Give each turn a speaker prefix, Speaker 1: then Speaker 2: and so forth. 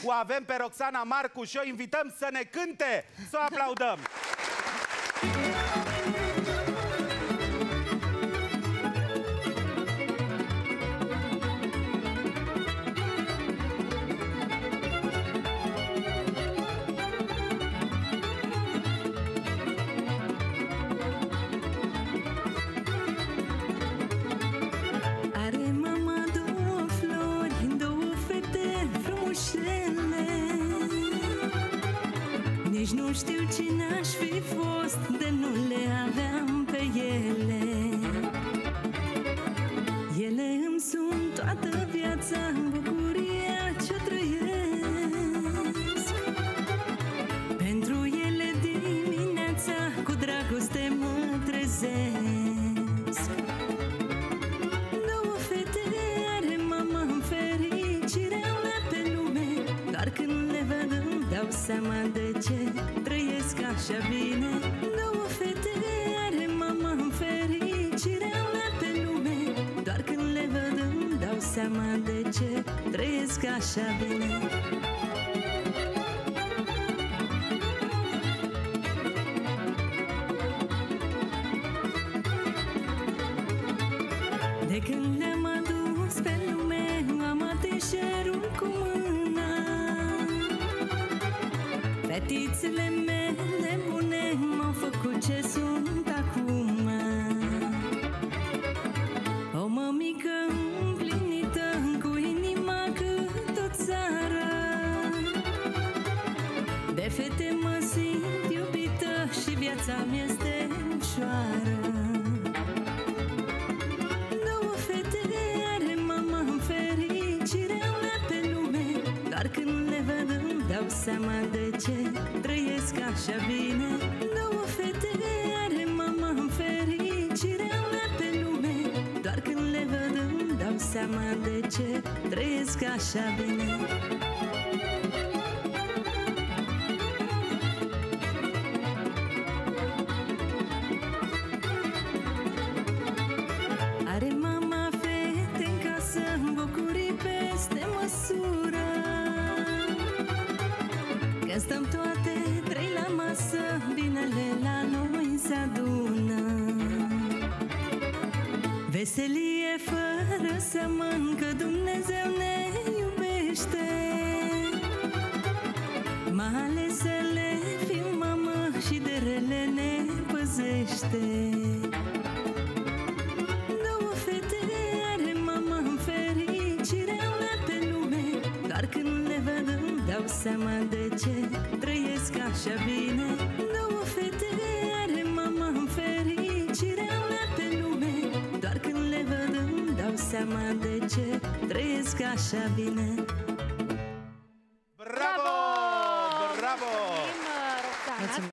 Speaker 1: O avem pe Roxana Marcu și o invităm să ne cânte. Să o aplaudăm!
Speaker 2: Nici nu știu cine aș fi fost de nu le aveam pe ele. Ele îmi sunt toată viața, bucuria ce-o trăiesc. Pentru ele dimineața cu dragoste mă trezesc. Două fete are mama în fericirea mea pe lume. Doar când le văd îmi dau seama de ce trăiesc așa bine. Două fete are mama în fericirea mea pe lume. Doar când le văd îmi dau seama de ce trăiesc așa bine. De când le-am adus pe lume, am atins cerul cu mâna. Fetițele mele bune m-au făcut ce sunt acum. O mămică împlinită, cu inima cât o țară. De fete mă simt iubită și viața mi-este ușoară. Două fete are mama în fericirea mea pe lume. Doar când le văd îmi dau seama de ce trăiesc așa bine. Două fete are mama în fericirea mea pe lume. Doar când le văd îmi dau seama de ce trăiesc așa bine. Are mama fete în casă, bucurii peste măsură. Când stăm toate trei la masă, binele la noi se adună. Veselie fără seamăn, că Dumnezeu ne iubește. M-a ales să le fim mamă și de rele ne păzește. Două fete are mama în fericirea mea pe lume. Doar când le văd îmi dau seama de ce trăiesc așa bine. Două fete are mama în fericirea mea pe lume. Doar când le văd îmi dau seama de ce trăiesc așa bine.
Speaker 1: Bravo! Bravo!
Speaker 3: Roxana.